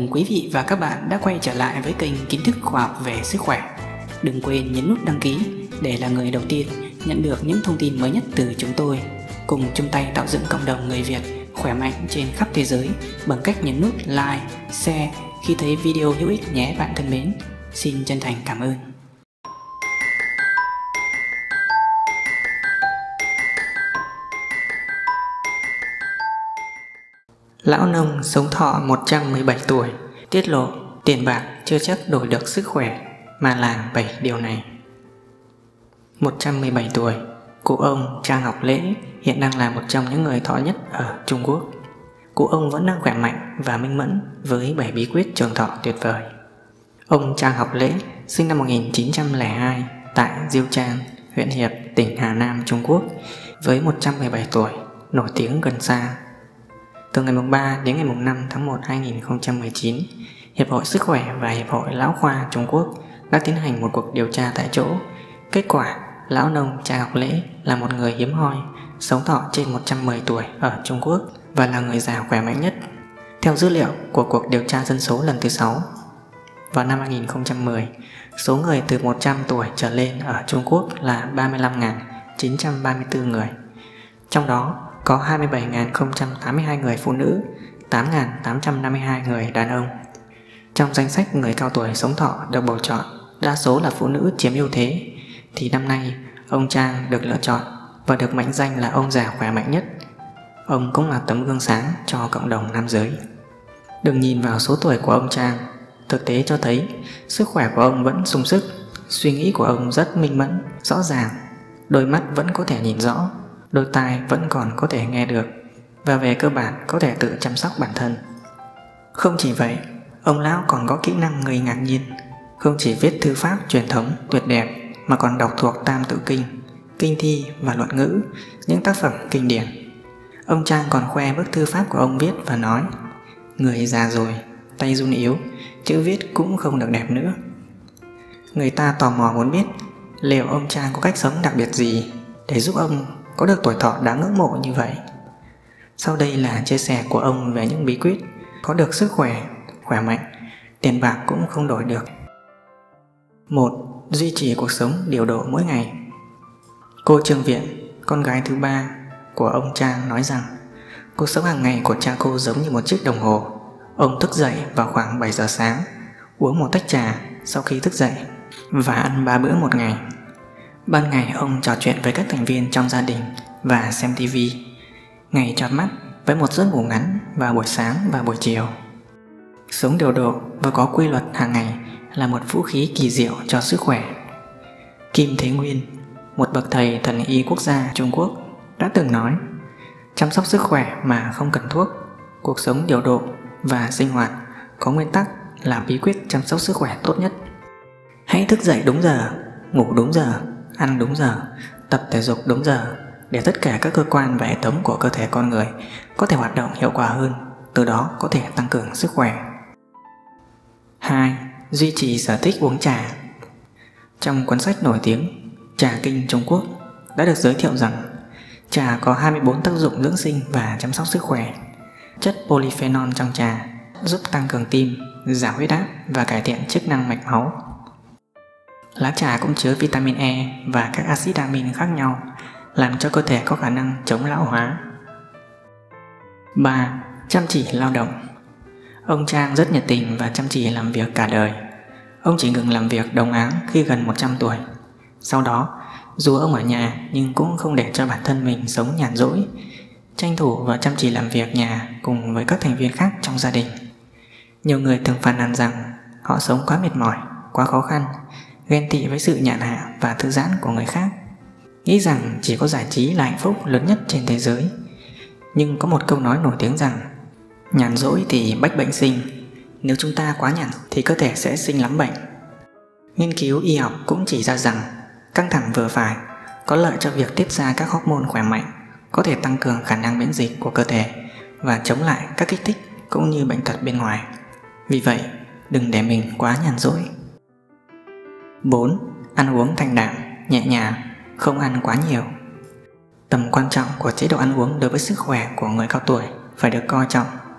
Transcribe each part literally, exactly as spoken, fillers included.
mừng quý vị và các bạn đã quay trở lại với kênh Kiến thức khoa học về sức khỏe. Đừng quên nhấn nút đăng ký để là người đầu tiên nhận được những thông tin mới nhất từ chúng tôi. Cùng chung tay tạo dựng cộng đồng người Việt khỏe mạnh trên khắp thế giới bằng cách nhấn nút like, share khi thấy video hữu ích nhé bạn thân mến. Xin chân thành cảm ơn. Lão nông sống thọ một trăm mười bảy tuổi, tiết lộ tiền bạc chưa chắc đổi được sức khỏe, mà làm bảy điều này. một trăm mười bảy tuổi, cụ ông Trang Ngọc Lễ hiện đang là một trong những người thọ nhất ở Trung Quốc. Cụ ông vẫn đang khỏe mạnh và minh mẫn với bảy bí quyết trường thọ tuyệt vời. Ông Trang Ngọc Lễ sinh năm một nghìn chín trăm lẻ hai tại Diêu Trang, huyện Hiệp, tỉnh Hà Nam, Trung Quốc, với một trăm mười bảy tuổi, nổi tiếng gần xa. Từ ngày ba đến ngày năm tháng một năm hai nghìn không trăm mười chín, Hiệp hội Sức khỏe và Hiệp hội Lão khoa Trung Quốc đã tiến hành một cuộc điều tra tại chỗ. Kết quả, lão nông Trang Ngọc Lễ là một người hiếm hoi, sống thọ trên một trăm mười tuổi ở Trung Quốc và là người già khỏe mạnh nhất. Theo dữ liệu của cuộc điều tra dân số lần thứ sáu, vào năm hai nghìn không trăm mười, số người từ một trăm tuổi trở lên ở Trung Quốc là ba mươi lăm nghìn chín trăm ba mươi tư người. Trong đó có hai mươi bảy nghìn không trăm tám mươi hai người phụ nữ, tám nghìn tám trăm năm mươi hai người đàn ông. Trong danh sách người cao tuổi sống thọ được bầu chọn, đa số là phụ nữ chiếm ưu thế, thì năm nay ông Trang được lựa chọn và được mệnh danh là ông già khỏe mạnh nhất. Ông cũng là tấm gương sáng cho cộng đồng nam giới. Đừng nhìn vào số tuổi của ông Trang, thực tế cho thấy sức khỏe của ông vẫn sung sức, suy nghĩ của ông rất minh mẫn, rõ ràng, đôi mắt vẫn có thể nhìn rõ, đôi tai vẫn còn có thể nghe được, và về cơ bản có thể tự chăm sóc bản thân. Không chỉ vậy, ông lão còn có kỹ năng gây ngạc nhiên, không chỉ viết thư pháp truyền thống tuyệt đẹp mà còn đọc thuộc Tam Tự Kinh, Kinh Thi và Luận Ngữ, những tác phẩm kinh điển. Ông Trang còn khoe bức thư pháp của ông viết và nói: người già rồi, tay run yếu, chữ viết cũng không được đẹp nữa. Người ta tò mò muốn biết liệu ông Trang có cách sống đặc biệt gì để giúp ông có được tuổi thọ đáng ngưỡng mộ như vậy. Sau đây là chia sẻ của ông về những bí quyết có được sức khỏe, khỏe mạnh, tiền bạc cũng không đổi được. một. Duy trì cuộc sống điều độ mỗi ngày. Cô Trương Viện, con gái thứ ba của ông Trang, nói rằng cuộc sống hàng ngày của cha cô giống như một chiếc đồng hồ. Ông thức dậy vào khoảng bảy giờ sáng, uống một tách trà sau khi thức dậy và ăn ba bữa một ngày. Ban ngày ông trò chuyện với các thành viên trong gia đình và xem tivi. Ngày chợp mắt với một giấc ngủ ngắn vào buổi sáng và buổi chiều. Sống điều độ và có quy luật hàng ngày là một vũ khí kỳ diệu cho sức khỏe. Kim Thế Nguyên, một bậc thầy thần y quốc gia Trung Quốc, đã từng nói: chăm sóc sức khỏe mà không cần thuốc, cuộc sống điều độ và sinh hoạt có nguyên tắc là bí quyết chăm sóc sức khỏe tốt nhất. Hãy thức dậy đúng giờ, ngủ đúng giờ, ăn đúng giờ, tập thể dục đúng giờ, để tất cả các cơ quan và hệ thống của cơ thể con người có thể hoạt động hiệu quả hơn, từ đó có thể tăng cường sức khỏe. hai. Duy trì sở thích uống trà. Trong cuốn sách nổi tiếng Trà Kinh Trung Quốc đã được giới thiệu rằng trà có hai mươi bốn tác dụng dưỡng sinh và chăm sóc sức khỏe. Chất polyphenol trong trà giúp tăng cường tim, giảm huyết áp và cải thiện chức năng mạch máu. Lá trà cũng chứa vitamin E và các axit amin khác nhau, làm cho cơ thể có khả năng chống lão hóa. ba. Chăm chỉ lao động. Ông Trang rất nhiệt tình và chăm chỉ làm việc cả đời. Ông chỉ ngừng làm việc đồng áng khi gần một trăm tuổi. Sau đó, dù ông ở nhà nhưng cũng không để cho bản thân mình sống nhàn rỗi, tranh thủ và chăm chỉ làm việc nhà cùng với các thành viên khác trong gia đình. Nhiều người thường phàn nàn rằng họ sống quá mệt mỏi, quá khó khăn, ghen tị với sự nhàn hạ và thư giãn của người khác, nghĩ rằng chỉ có giải trí là hạnh phúc lớn nhất trên thế giới. Nhưng có một câu nói nổi tiếng rằng nhàn rỗi thì bách bệnh sinh. Nếu chúng ta quá nhàn thì cơ thể sẽ sinh lắm bệnh. Nghiên cứu y học cũng chỉ ra rằng căng thẳng vừa phải có lợi cho việc tiết ra các hormone khỏe mạnh, có thể tăng cường khả năng miễn dịch của cơ thể và chống lại các kích thích cũng như bệnh tật bên ngoài. Vì vậy, đừng để mình quá nhàn rỗi. bốn. Ăn uống thanh đạm, nhẹ nhàng, không ăn quá nhiều. Tầm quan trọng của chế độ ăn uống đối với sức khỏe của người cao tuổi phải được coi trọng.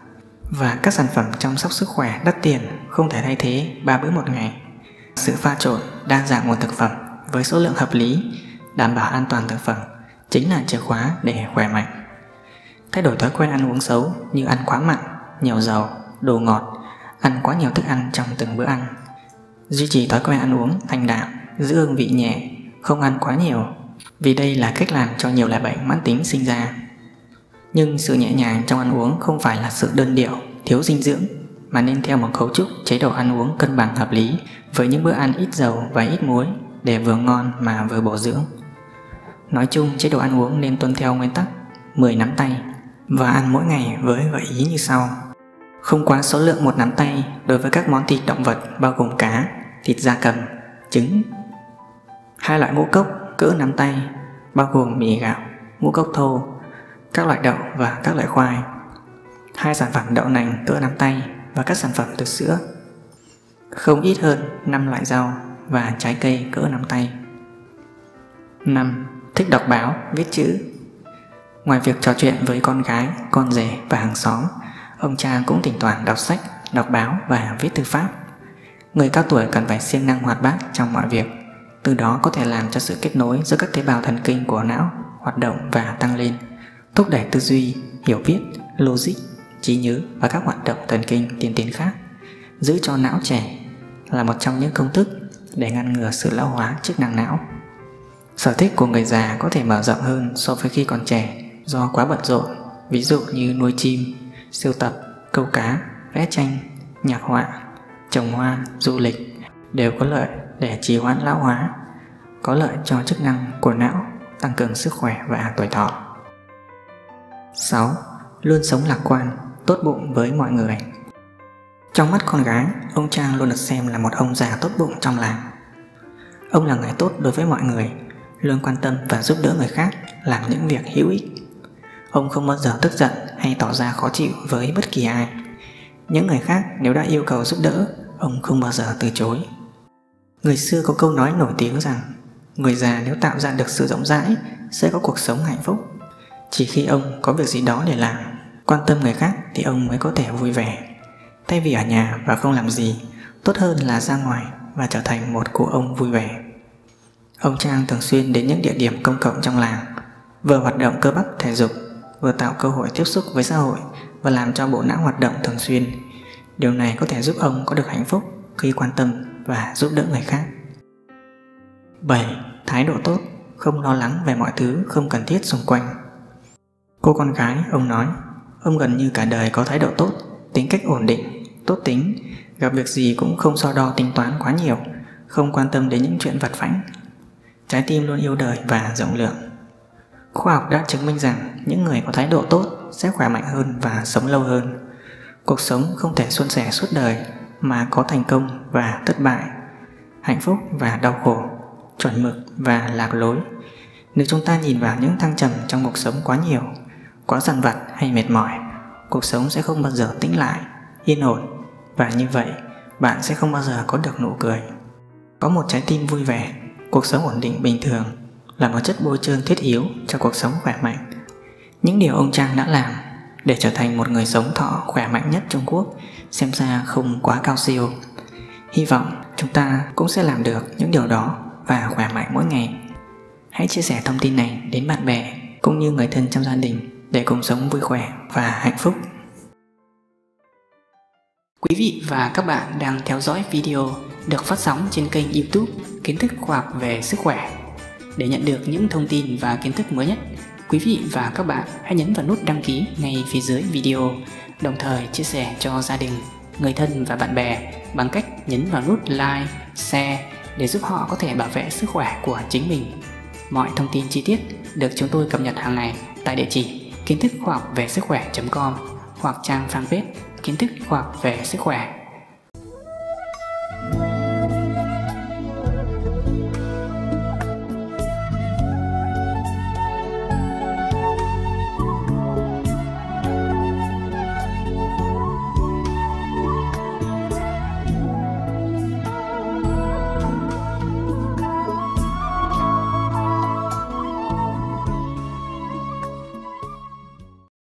và các sản phẩm chăm sóc sức khỏe đắt tiền không thể thay thế ba bữa một ngày. Sự pha trộn, đa dạng nguồn thực phẩm với số lượng hợp lý, đảm bảo an toàn thực phẩm chính là chìa khóa để khỏe mạnh. Thay đổi thói quen ăn uống xấu như ăn quá mặn, nhiều dầu, đồ ngọt, ăn quá nhiều thức ăn trong từng bữa ăn. Duy trì thói quen ăn uống thanh đạm, giữ hương vị nhẹ, không ăn quá nhiều, vì đây là cách làm cho nhiều loại bệnh mãn tính sinh ra. Nhưng sự nhẹ nhàng trong ăn uống không phải là sự đơn điệu, thiếu dinh dưỡng, mà nên theo một cấu trúc chế độ ăn uống cân bằng hợp lý với những bữa ăn ít dầu và ít muối để vừa ngon mà vừa bổ dưỡng. Nói chung, chế độ ăn uống nên tuân theo nguyên tắc mười nắm tay và ăn mỗi ngày với gợi ý như sau. Không quá số lượng một nắm tay đối với các món thịt động vật bao gồm cá, thịt gia cầm, trứng. Hai loại ngũ cốc cỡ nắm tay bao gồm mì gạo, ngũ cốc thô, các loại đậu và các loại khoai. Hai sản phẩm đậu nành cỡ nắm tay và các sản phẩm từ sữa. Không ít hơn năm loại rau và trái cây cỡ nắm tay. năm. Thích đọc báo, viết chữ. Ngoài việc trò chuyện với con gái, con rể và hàng xóm, ông cha cũng thỉnh thoảng đọc sách, đọc báo và viết thư pháp. Người cao tuổi cần phải siêng năng hoạt bát trong mọi việc, từ đó có thể làm cho sự kết nối giữa các tế bào thần kinh của não hoạt động và tăng lên, thúc đẩy tư duy, hiểu biết, logic, trí nhớ và các hoạt động thần kinh tiên tiến khác. Giữ cho não trẻ là một trong những công thức để ngăn ngừa sự lão hóa chức năng não. Sở thích của người già có thể mở rộng hơn so với khi còn trẻ do quá bận rộn, ví dụ như nuôi chim, sưu tập, câu cá, vẽ tranh, nhạc họa, trồng hoa, du lịch đều có lợi để trì hoãn lão hóa, có lợi cho chức năng của não, tăng cường sức khỏe và tuổi thọ. sáu. Luôn sống lạc quan, tốt bụng với mọi người. Trong mắt con gái, ông Trang luôn được xem là một ông già tốt bụng trong làng. Ông là người tốt đối với mọi người, luôn quan tâm và giúp đỡ người khác làm những việc hữu ích. Ông không bao giờ tức giận hay tỏ ra khó chịu với bất kỳ ai. Những người khác nếu đã yêu cầu giúp đỡ, ông không bao giờ từ chối. Người xưa có câu nói nổi tiếng rằng người già nếu tạo ra được sự rộng rãi sẽ có cuộc sống hạnh phúc. Chỉ khi ông có việc gì đó để làm, quan tâm người khác thì ông mới có thể vui vẻ. Thay vì ở nhà và không làm gì, tốt hơn là ra ngoài và trở thành một cụ ông vui vẻ. Ông Trang thường xuyên đến những địa điểm công cộng trong làng, vừa hoạt động cơ bắp thể dục, vừa tạo cơ hội tiếp xúc với xã hội và làm cho bộ não hoạt động thường xuyên. Điều này có thể giúp ông có được hạnh phúc khi quan tâm và giúp đỡ người khác. bảy. Thái độ tốt, không lo lắng về mọi thứ không cần thiết xung quanh. Cô con gái ông nói, ông gần như cả đời có thái độ tốt, tính cách ổn định, tốt tính, gặp việc gì cũng không so đo tính toán quá nhiều, không quan tâm đến những chuyện vặt vãnh. Trái tim luôn yêu đời và rộng lượng. Khoa học đã chứng minh rằng những người có thái độ tốt sẽ khỏe mạnh hơn và sống lâu hơn. Cuộc sống không thể suôn sẻ suốt đời, mà có thành công và thất bại, hạnh phúc và đau khổ, chuẩn mực và lạc lối. Nếu chúng ta nhìn vào những thăng trầm trong cuộc sống quá nhiều, quá dằn vặt hay mệt mỏi, cuộc sống sẽ không bao giờ tĩnh lại, yên ổn, và như vậy bạn sẽ không bao giờ có được nụ cười. Có một trái tim vui vẻ, cuộc sống ổn định bình thường là một chất bôi trơn thiết yếu cho cuộc sống khỏe mạnh. Những điều ông Trang đã làm để trở thành một người sống thọ khỏe mạnh nhất Trung Quốc xem ra không quá cao siêu. Hy vọng chúng ta cũng sẽ làm được những điều đó và khỏe mạnh mỗi ngày. Hãy chia sẻ thông tin này đến bạn bè cũng như người thân trong gia đình để cùng sống vui khỏe và hạnh phúc. Quý vị và các bạn đang theo dõi video được phát sóng trên kênh YouTube Kiến thức khoa học về sức khỏe. Để nhận được những thông tin và kiến thức mới nhất, quý vị và các bạn hãy nhấn vào nút đăng ký ngay phía dưới video, đồng thời chia sẻ cho gia đình, người thân và bạn bè bằng cách nhấn vào nút like, share để giúp họ có thể bảo vệ sức khỏe của chính mình. Mọi thông tin chi tiết được chúng tôi cập nhật hàng ngày tại địa chỉ kiến thức khoa học về sức khỏe chấm com hoặc trang fanpage Kiến thức khoa học về sức khỏe.